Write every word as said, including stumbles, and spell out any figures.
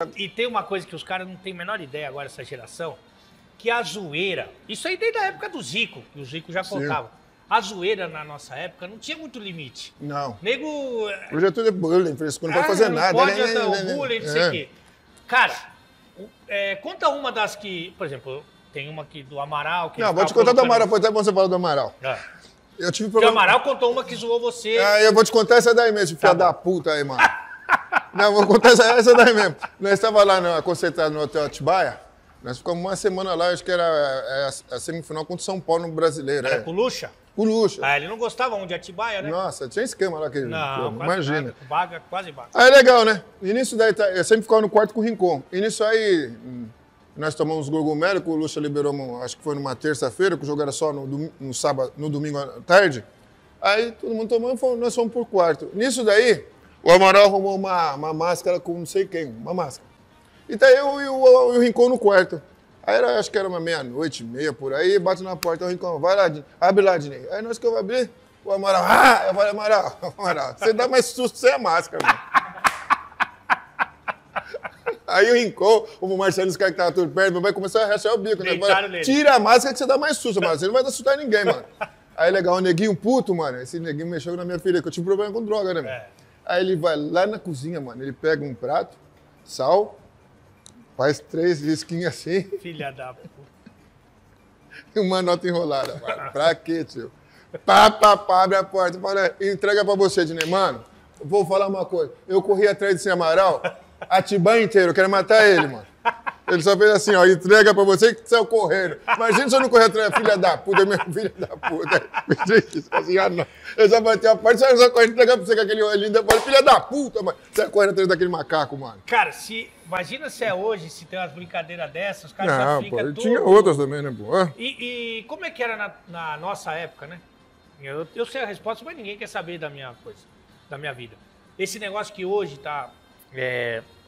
E tem uma coisa que os caras não têm a menor ideia agora, essa geração, que a zoeira, isso aí desde a época do Zico, que o Zico já contava. Sim. A zoeira na nossa época não tinha muito limite. Não. Nego... Hoje é tudo bullying, fresco, não ah, pode fazer não nada. Pode, né, não, né, né, bullying, não sei o é. quê. Cara, é, conta uma das que, por exemplo, tem uma aqui do Amaral. Que não, vou te contar do Amaral, foi até bom você falar do Amaral. É. Eu tive problema... Porque o Amaral contou uma que zoou você. Ah, eu vou te contar essa daí mesmo, filha tá da puta aí, mano. Não, vou contar essa, essa daí mesmo. Nós estávamos lá no, concentrados no Hotel Atibaia. Nós ficamos uma semana lá, acho que era a, a semifinal contra o São Paulo no Brasileiro. Era é. com o Lucha? Com o Lucha. Ah, ele não gostava onde Atibaia, né? Nossa, tinha esquema lá que não, pô, imagina. Nada, vaga, quase vaga. Aí legal, né? E nisso daí, eu sempre ficava no quarto com o Rincon. E nisso aí, nós tomamos gorgumelo, que o Lucha liberou, acho que foi numa terça-feira, que o jogo era só no, no sábado, no domingo à tarde. Aí todo mundo tomando, nós fomos por quarto. Nisso daí, o Amaral arrumou uma, uma máscara com não sei quem, uma máscara. E tá eu e o, o, o Rincon no quarto. Aí era, acho que era uma meia-noite, meia por aí, bate na porta, o Rincon, vai lá, abre lá, Dinei. Aí nós que eu vou abrir, o Amaral, ah! Eu falei, Amaral, Amaral, você dá mais susto sem a máscara, mano. Aí o Rincon, o Marcelo, os caras que estavam tudo perto, meu pai começou a rachar o bico, né? Falei, tira a máscara que você dá mais susto, mano, você não vai assustar ninguém, mano. Aí legal, o neguinho puto, mano, esse neguinho mexeu na minha filha, que eu tive problema com droga, né, mano? É. Aí ele vai lá na cozinha, mano, ele pega um prato, sal, faz três risquinhos assim. Filha da puta. E uma nota enrolada. Mano. Pra quê, tio? Pá, pá, pá, abre a porta. Fala, entrega pra você, Dinei. Mano, vou falar uma coisa. Eu corri atrás desse Amaral, Atibaia inteiro, eu quero matar ele, mano. Ele só fez assim, ó, entrega pra você que saiu correndo. Imagina se eu não correr atrás, filha da puta, minha filha da puta. Assim, ah, não. Eu só bati a porta, só correndo, entregar pra você com aquele olhinho, depois, filha da puta, mano. Você correndo atrás daquele macaco, mano. Cara, se, imagina se é hoje, se tem umas brincadeiras dessas, os caras não, já ficam tudo... tinha outras também, né, pô? E, e como é que era na, na nossa época, né? Eu, eu sei a resposta, mas ninguém quer saber da minha coisa, da minha vida. Esse negócio que hoje tá... É,